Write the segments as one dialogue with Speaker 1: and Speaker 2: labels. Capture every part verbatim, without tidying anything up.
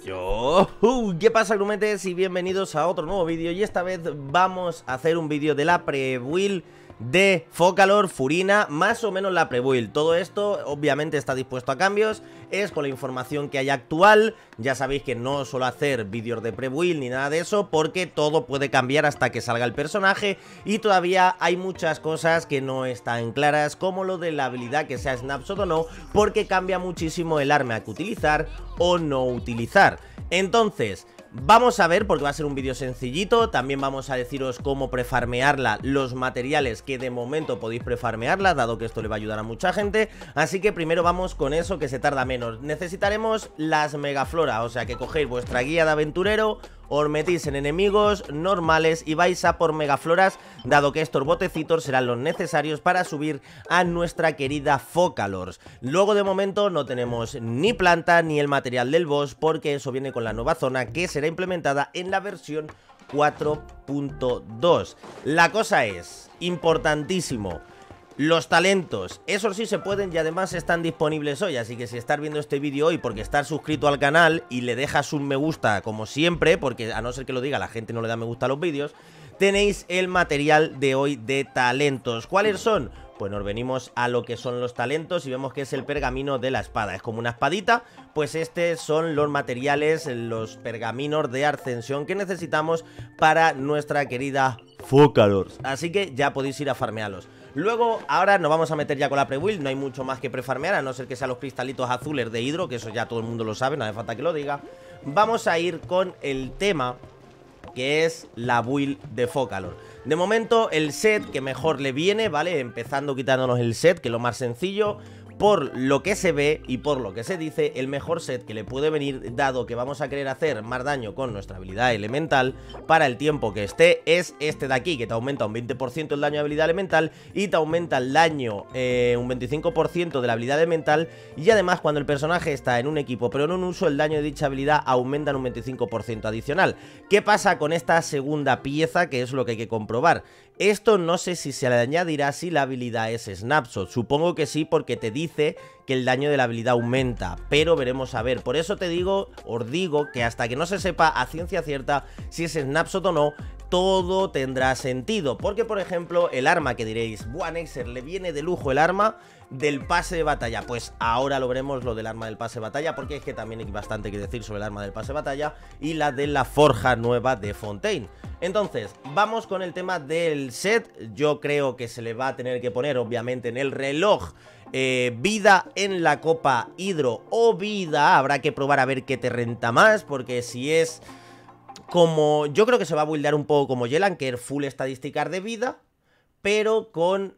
Speaker 1: Yo, uh, ¿qué pasa, grumetes? Y bienvenidos a otro nuevo vídeo. Y esta vez vamos a hacer un vídeo de la pre-build de Focalor, Furina, más o menos la pre-build. Todo esto obviamente está dispuesto a cambios, es con la información que hay actual. Ya sabéis que no suelo hacer vídeos de pre-build ni nada de eso, porque todo puede cambiar hasta que salga el personaje. Y todavía hay muchas cosas que no están claras, como lo de la habilidad que sea Snapshot o no, porque cambia muchísimo el arma que utilizar o no utilizar. Entonces, vamos a ver, porque va a ser un vídeo sencillito. También vamos a deciros cómo prefarmearla, los materiales que de momento podéis prefarmearla, dado que esto le va a ayudar a mucha gente. Así que primero vamos con eso, que se tarda menos. Necesitaremos las megaflora, o sea que cogéis vuestra guía de aventurero, os metéis en enemigos normales y vais a por megafloras, dado que estos botecitos serán los necesarios para subir a nuestra querida Focalor. Luego de momento no tenemos ni planta ni el material del boss, porque eso viene con la nueva zona que será implementada en la versión cuatro punto dos. La cosa es, importantísimo, los talentos, esos sí se pueden y además están disponibles hoy, así que si estás viendo este vídeo hoy porque estás suscrito al canal y le dejas un me gusta como siempre, porque a no ser que lo diga la gente no le da me gusta a los vídeos, tenéis el material de hoy de talentos. ¿Cuáles son? Pues nos venimos a lo que son los talentos y vemos que es el pergamino de la espada. Es como una espadita, pues estos son los materiales, los pergaminos de ascensión que necesitamos para nuestra querida Focalor. Así que ya podéis ir a farmearlos. Luego, ahora nos vamos a meter ya con la pre-build. No hay mucho más que prefarmear, a no ser que sean los cristalitos azules de hidro, que eso ya todo el mundo lo sabe, no hace falta que lo diga. Vamos a ir con el tema que es la build de Focalor. De momento, el set que mejor le viene, ¿vale? Empezando quitándonos el set, que es lo más sencillo. Por lo que se ve y por lo que se dice, el mejor set que le puede venir, dado que vamos a querer hacer más daño con nuestra habilidad elemental para el tiempo que esté, es este de aquí, que te aumenta un veinte por ciento el daño de habilidad elemental y te aumenta el daño eh, un veinticinco por ciento de la habilidad elemental. Y además, cuando el personaje está en un equipo pero no en uso, el daño de dicha habilidad aumenta en un veinticinco por ciento adicional. ¿Qué pasa con esta segunda pieza? Que es lo que hay que comprobar. Esto no sé si se le añadirá si la habilidad es Snapshot. Supongo que sí, porque te dice que el daño de la habilidad aumenta, pero veremos a ver. Por eso te digo, os digo que hasta que no se sepa a ciencia cierta si es Snapshot o no, todo tendrá sentido. Porque, por ejemplo, el arma que diréis, buah, Nexer, le viene de lujo el arma del pase de batalla. Pues ahora lo veremos, lo del arma del pase de batalla, porque es que también hay bastante que decir sobre el arma del pase de batalla y la de la forja nueva de Fontaine. Entonces, vamos con el tema del set. Yo creo que se le va a tener que poner, obviamente, en el reloj eh, vida en la copa hidro o vida. Habrá que probar a ver qué te renta más, porque si es como... Yo creo que se va a buildear un poco como Yelan, que es full estadísticas de vida, pero con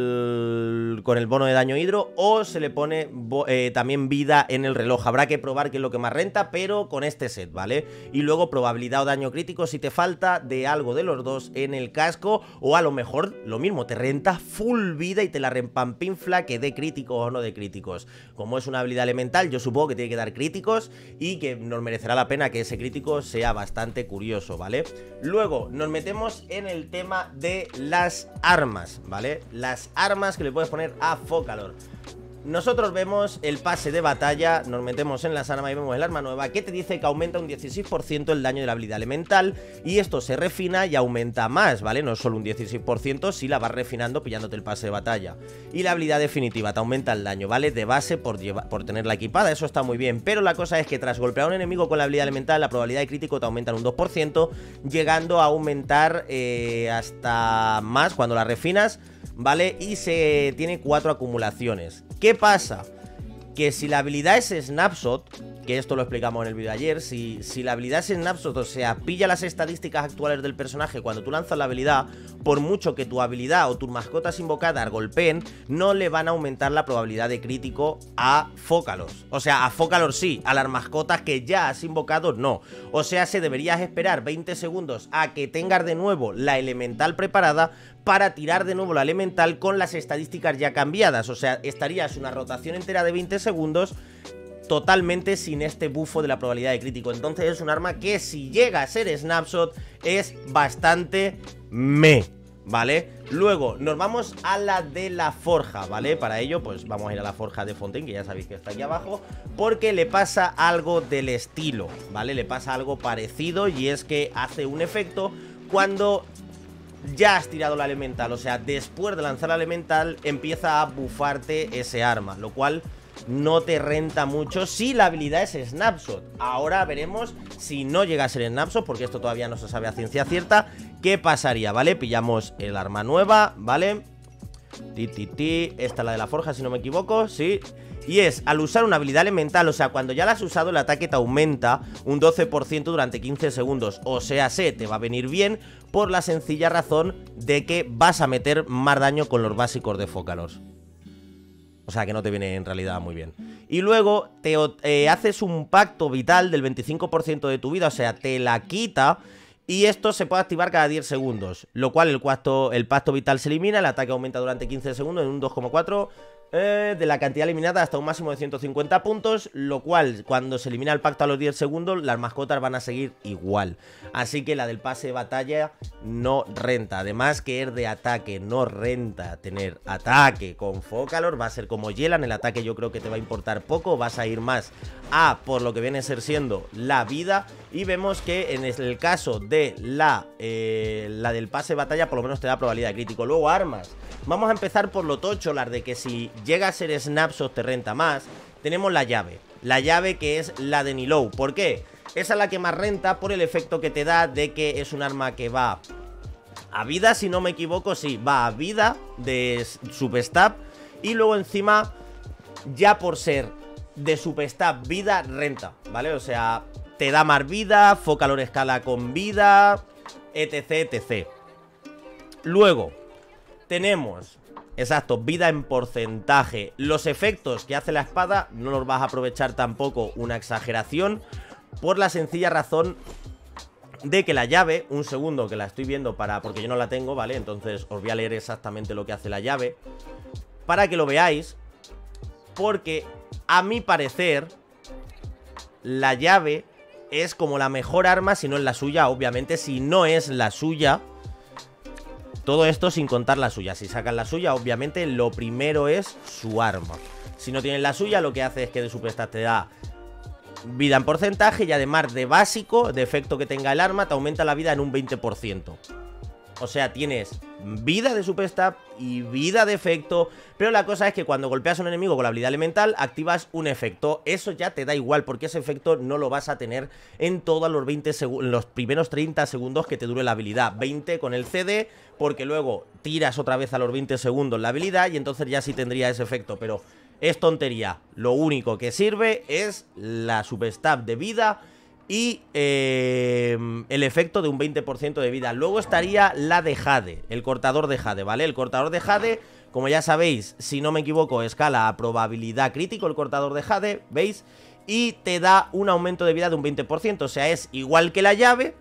Speaker 1: el, con el bono de daño hidro, o se le pone eh, también vida en el reloj. Habrá que probar qué es lo que más renta, pero con este set, ¿vale? Y luego probabilidad o daño crítico si te falta de algo de los dos en el casco, o a lo mejor lo mismo, te renta full vida y te la rempampinfla que dé críticos o no de críticos. Como es una habilidad elemental, yo supongo que tiene que dar críticos y que nos merecerá la pena que ese crítico sea bastante curioso, ¿vale? Luego nos metemos en el tema de las armas, ¿vale? Las armas que le puedes poner a Focalor. Nosotros vemos el pase de batalla, nos metemos en las armas y vemos el arma nueva que te dice que aumenta un dieciséis por ciento el daño de la habilidad elemental, y esto se refina y aumenta más, ¿vale? No es solo un dieciséis por ciento si la vas refinando pillándote el pase de batalla. Y la habilidad definitiva te aumenta el daño, ¿vale? De base por, por tenerla equipada, eso está muy bien, pero la cosa es que tras golpear a un enemigo con la habilidad elemental, la probabilidad de crítico te aumenta en un dos por ciento, llegando a aumentar eh, hasta más cuando la refinas, ¿vale? Y se tiene cuatro acumulaciones. ¿Qué pasa? Que si la habilidad es Snapshot, que esto lo explicamos en el vídeo de ayer, si, si la habilidad es Snapshot, o sea, pilla las estadísticas actuales del personaje cuando tú lanzas la habilidad, por mucho que tu habilidad o tus mascotas invocadas golpeen, no le van a aumentar la probabilidad de crítico a Focalor. O sea, a Focalor sí, a las mascotas que ya has invocado no. O sea, se deberías esperar veinte segundos a que tengas de nuevo la elemental preparada para tirar de nuevo la elemental con las estadísticas ya cambiadas. O sea, estarías una rotación entera de veinte segundos totalmente sin este bufo de la probabilidad de crítico. Entonces es un arma que si llega a ser Snapshot es bastante meh, ¿vale? Luego nos vamos a la de la forja, ¿vale? Para ello pues vamos a ir a la forja de Fontaine, que ya sabéis que está aquí abajo, porque le pasa algo del estilo, ¿vale? Le pasa algo parecido y es que hace un efecto cuando ya has tirado la elemental, o sea, después de lanzar la elemental empieza a bufarte ese arma, lo cual no te renta mucho si la habilidad es Snapshot. Ahora veremos si no llega a ser Snapshot, porque esto todavía no se sabe a ciencia cierta qué pasaría, ¿vale? Pillamos el arma nueva, ¿vale? Ti, ti, ti. Esta es la de la forja, si no me equivoco, sí. Y es, al usar una habilidad elemental, o sea, cuando ya la has usado, el ataque te aumenta un doce por ciento durante quince segundos. O sea, se te va a venir bien por la sencilla razón de que vas a meter más daño con los básicos de Focalor. O sea, que no te viene en realidad muy bien. Y luego te eh, haces un pacto vital del veinticinco por ciento de tu vida, o sea, te la quita. Y esto se puede activar cada diez segundos, lo cual el, cuarto, el pacto vital se elimina, el ataque aumenta durante quince segundos en un dos coma cuatro eh, de la cantidad eliminada hasta un máximo de ciento cincuenta puntos, lo cual cuando se elimina el pacto a los diez segundos las mascotas van a seguir igual. Así que la del pase de batalla no renta, además que es de ataque, no renta tener ataque con Focalor, va a ser como Yelan, el ataque yo creo que te va a importar poco, vas a ir más a por lo que viene a ser siendo la vida. Y vemos que en el caso de la, eh, la del pase de batalla por lo menos te da probabilidad de crítico. Luego armas, vamos a empezar por lo tocho, las de que si llega a ser Snapshot te renta más. Tenemos la llave, la llave que es la de Nilou. ¿Por qué? Esa es la que más renta por el efecto que te da de que es un arma que va a vida, si no me equivoco, sí, va a vida de substab. Y luego encima, ya por ser de substab vida, renta, ¿vale? O sea, te da más vida, Focalor escala con vida, etc, etcétera. Luego tenemos, exacto, vida en porcentaje. Los efectos que hace la espada no los vas a aprovechar tampoco una exageración, por la sencilla razón de que la llave, un segundo que la estoy viendo para, porque yo no la tengo, ¿vale? Entonces os voy a leer exactamente lo que hace la llave para que lo veáis, porque a mi parecer la llave es como la mejor arma, si no es la suya, obviamente. Si no es la suya, todo esto sin contar la suya. Si sacan la suya, obviamente lo primero es su arma. Si no tienen la suya, lo que hace es que de superstat te da vida en porcentaje y además de básico, de efecto que tenga el arma, te aumenta la vida en un veinte por ciento. O sea, tienes vida de superstat y vida de efecto. Pero la cosa es que cuando golpeas a un enemigo con la habilidad elemental, activas un efecto. Eso ya te da igual, porque ese efecto no lo vas a tener en todos los veinte segundos, los primeros treinta segundos que te dure la habilidad. veinte con el C D, porque luego tiras otra vez a los veinte segundos la habilidad y entonces ya sí tendría ese efecto. Pero es tontería. Lo único que sirve es la superstat de vida y eh, el efecto de un veinte por ciento de vida. Luego estaría la de Jade, el cortador de Jade, ¿vale? El cortador de Jade, como ya sabéis, si no me equivoco, escala a probabilidad crítico el cortador de Jade, ¿veis? Y te da un aumento de vida de un veinte por ciento, o sea, es igual que la llave.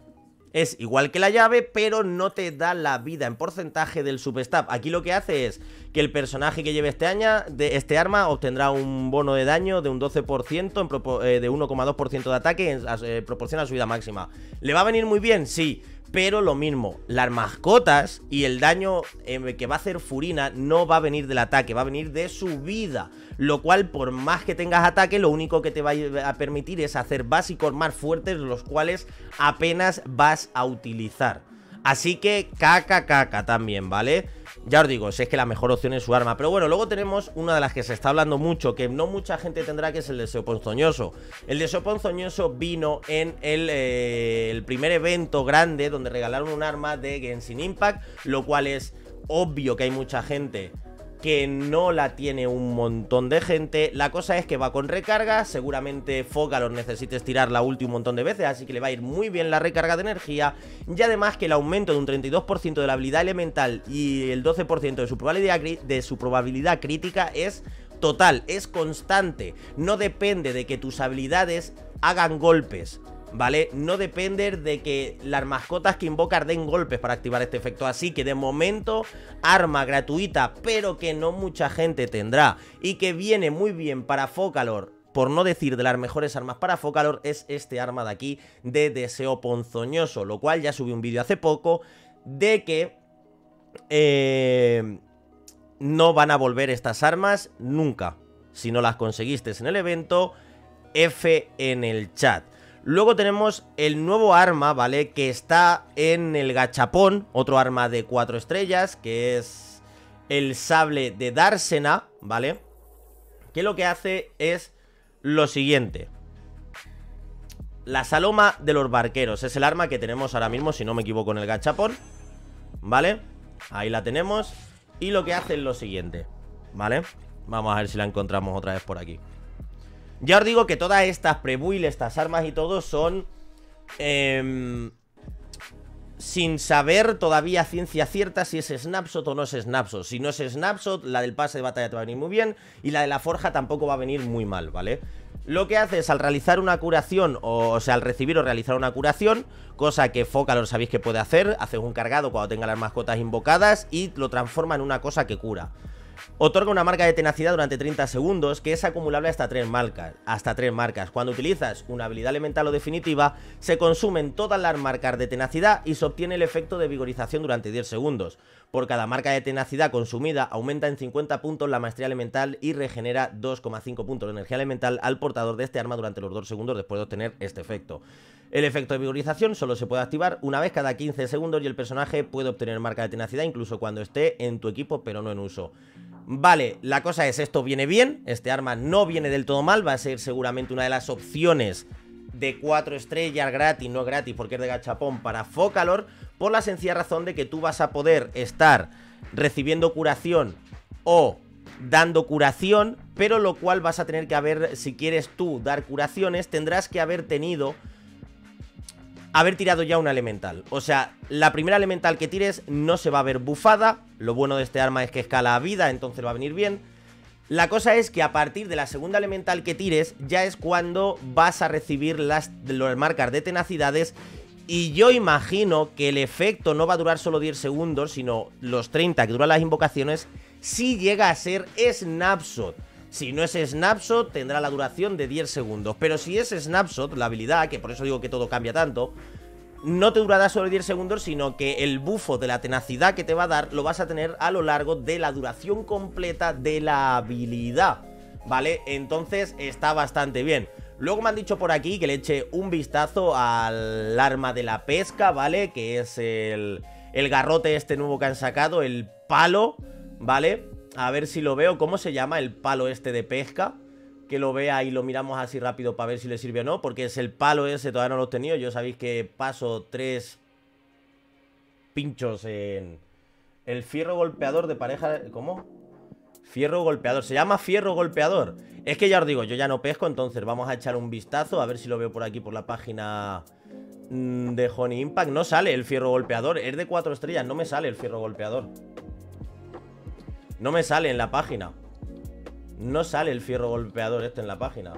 Speaker 1: Es igual que la llave, pero no te da la vida en porcentaje del substab. Aquí lo que hace es que el personaje que lleve este, año, de este arma obtendrá un bono de daño de un doce por ciento, en propo, eh, de uno coma dos por ciento de ataque en eh, proporción a su vida máxima. ¿Le va a venir muy bien? Sí. Pero lo mismo, las mascotas y el daño eh, que va a hacer Furina no va a venir del ataque, va a venir de su vida. Lo cual, por más que tengas ataque, lo único que te va a permitir es hacer básicos más fuertes, los cuales apenas vas a utilizar. Así que caca caca también, ¿vale? Ya os digo, si es que la mejor opción es su arma. Pero bueno, luego tenemos una de las que se está hablando mucho, que no mucha gente tendrá, que es el deseo ponzoñoso. El deseo ponzoñoso vino en el, eh, el primer evento grande, donde regalaron un arma de Genshin Impact, lo cual es obvio que hay mucha gente que no la tiene un montón de gente. La cosa es que va con recarga, seguramente Focalor necesites tirar la ulti un montón de veces, así que le va a ir muy bien la recarga de energía. Y además que el aumento de un treinta y dos por ciento de la habilidad elemental y el doce por ciento de su probabilidad, de su probabilidad crítica es total, es constante. No depende de que tus habilidades hagan golpes, ¿vale? No depende de que las mascotas que invocas den golpes para activar este efecto. Así que de momento, arma gratuita, pero que no mucha gente tendrá y que viene muy bien para Focalor, por no decir de las mejores armas para Focalor, es este arma de aquí de deseo ponzoñoso, lo cual ya subí un vídeo hace poco de que eh, no van a volver estas armas nunca. Si no las conseguiste en el evento, F en el chat. Luego tenemos el nuevo arma, ¿vale? Que está en el gachapón, otro arma de cuatro estrellas, que es el sable de Dársena, ¿vale? Que lo que hace es lo siguiente. La saloma de los barqueros es el arma que tenemos ahora mismo, si no me equivoco, en el gachapón, ¿vale? Ahí la tenemos. Y lo que hace es lo siguiente, ¿vale? Vamos a ver si la encontramos otra vez por aquí. Ya os digo que todas estas pre-build, estas armas y todo son eh, sin saber todavía ciencia cierta si es snapshot o no es snapshot. Si no es snapshot, la del pase de batalla te va a venir muy bien y la de la forja tampoco va a venir muy mal, ¿vale? Lo que hace es al realizar una curación, o, o sea, al recibir o realizar una curación, cosa que Focalor sabéis que puede hacer, hace un cargado cuando tenga las mascotas invocadas y lo transforma en una cosa que cura. Otorga una marca de tenacidad durante treinta segundos, que es acumulable hasta tres marcas. Hasta tres marcas. Cuando utilizas una habilidad elemental o definitiva, se consumen todas las marcas de tenacidad y se obtiene el efecto de vigorización durante diez segundos. Por cada marca de tenacidad consumida, aumenta en cincuenta puntos la maestría elemental y regenera dos coma cinco puntos de energía elemental al portador de este arma durante los dos segundos después de obtener este efecto. El efecto de vigorización solo se puede activar una vez cada quince segundos y el personaje puede obtener marca de tenacidad incluso cuando esté en tu equipo pero no en uso. Vale, la cosa es, esto viene bien, este arma no viene del todo mal, va a ser seguramente una de las opciones de cuatro estrellas gratis, no gratis porque es de gachapón para Focalor, por la sencilla razón de que tú vas a poder estar recibiendo curación o dando curación, pero lo cual vas a tener que haber, si quieres tú dar curaciones, tendrás que haber tenido... haber tirado ya una elemental. O sea, la primera elemental que tires no se va a ver bufada. Lo bueno de este arma es que escala a vida, entonces va a venir bien. La cosa es que a partir de la segunda elemental que tires, ya es cuando vas a recibir las, las marcas de tenacidades. Y yo imagino que el efecto no va a durar solo diez segundos, sino los treinta que duran las invocaciones, si llega a ser snapshot. Si no es snapshot, tendrá la duración de diez segundos. Pero si es snapshot, la habilidad, que por eso digo que todo cambia tanto, no te durará solo diez segundos, sino que el bufo de la tenacidad que te va a dar lo vas a tener a lo largo de la duración completa de la habilidad, ¿vale? Entonces está bastante bien. Luego me han dicho por aquí que le eche un vistazo al arma de la pesca, ¿vale? Que es el, el garrote este nuevo que han sacado, el palo, ¿vale? A ver si lo veo. ¿Cómo se llama el palo este de pesca? Que lo vea y lo miramos así rápido para ver si le sirve o no. Porque es el palo ese, todavía no lo he tenido. Yo sabéis que paso tres pinchos en el fierro golpeador de pareja. ¿Cómo? Fierro golpeador. Se llama fierro golpeador. Es que ya os digo, yo ya no pesco. Entonces vamos a echar un vistazo. A ver si lo veo por aquí por la página de Honey Impact. No sale el fierro golpeador. Es de cuatro estrellas. No me sale el fierro golpeador. No me sale en la página. No sale el fierro golpeador este en la página.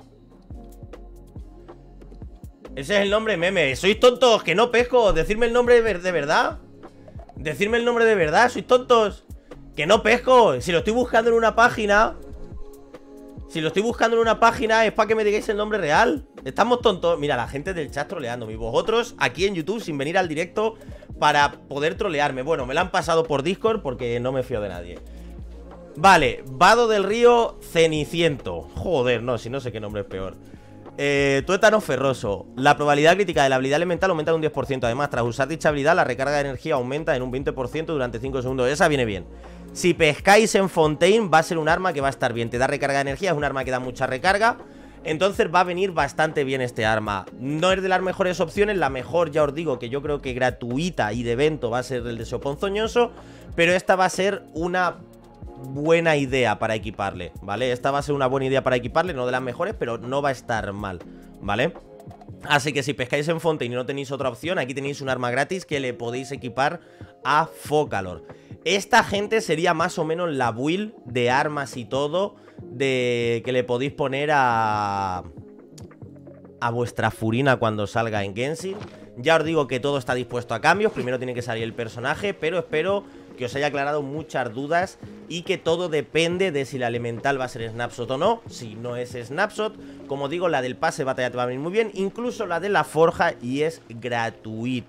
Speaker 1: Ese es el nombre meme. ¿Sois tontos? Que no pesco. Decidme el nombre de verdad. Decidme el nombre de verdad. ¿Sois tontos? Que no pesco. Si lo estoy buscando en una página. Si lo estoy buscando en una página es para que me digáis el nombre real. Estamos tontos. Mira, la gente del chat troleándome. Y vosotros aquí en YouTube sin venir al directo para poder trolearme. Bueno, me lo han pasado por Discord porque no me fío de nadie. Vale, Vado del Río Ceniciento. Joder, no, si no sé qué nombre es peor. eh, Tuétano Ferroso. La probabilidad crítica de la habilidad elemental aumenta en un diez por ciento. Además, tras usar dicha habilidad, la recarga de energía aumenta en un veinte por ciento durante cinco segundos. Esa viene bien. Si pescáis en Fontaine, va a ser un arma que va a estar bien. Te da recarga de energía, es un arma que da mucha recarga. Entonces va a venir bastante bien este arma. No es de las mejores opciones. La mejor, ya os digo, que yo creo que gratuita y de evento va a ser el deseo ponzoñoso. Pero esta va a ser una buena idea para equiparle, ¿vale? Esta va a ser una buena idea para equiparle, no de las mejores, pero no va a estar mal, ¿vale? Así que si pescáis en Fontaine y no tenéis otra opción, aquí tenéis un arma gratis que le podéis equipar a Focalor. Esta gente sería más o menos la build de armas y todo de que le podéis poner a a vuestra Furina cuando salga en Genshin. Ya os digo que todo está dispuesto a cambios. Primero tiene que salir el personaje, pero espero que os haya aclarado muchas dudas y que todo depende de si la elemental va a ser snapshot o no. Si no es snapshot, como digo, la del pase de batalla te va a venir muy bien, incluso la de la forja, y es gratuita.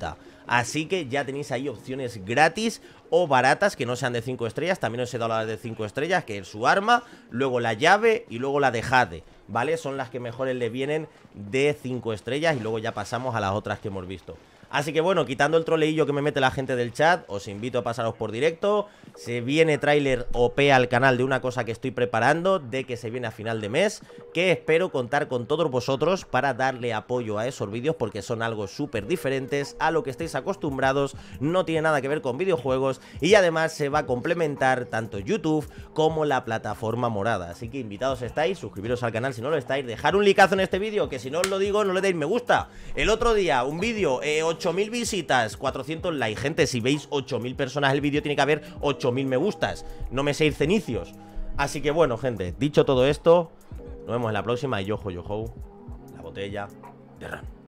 Speaker 1: Así que ya tenéis ahí opciones gratis o baratas que no sean de cinco estrellas. También os he dado las de cinco estrellas, que es su arma, luego la llave y luego la de Jade, ¿vale? Son las que mejores le vienen de cinco estrellas y luego ya pasamos a las otras que hemos visto. Así que bueno, quitando el troleillo que me mete la gente del chat, os invito a pasaros por directo. Se viene tráiler O P al canal de una cosa que estoy preparando, de que se viene a final de mes, que espero contar con todos vosotros para darle apoyo a esos vídeos, porque son algo súper diferentes a lo que estáis acostumbrados, no tiene nada que ver con videojuegos y además se va a complementar tanto YouTube como la plataforma morada. Así que invitados estáis, suscribiros al canal si no lo estáis, dejar un likeazo en este vídeo, que si no os lo digo no le deis me gusta. El otro día, un vídeo, eh, ocho mil visitas, cuatrocientos likes. Gente, si veis ocho mil personas el vídeo tiene que haber ocho mil me gustas, no me seis cenicios. Así que bueno, gente, dicho todo esto, nos vemos en la próxima y yo, yo, la botella de Ram.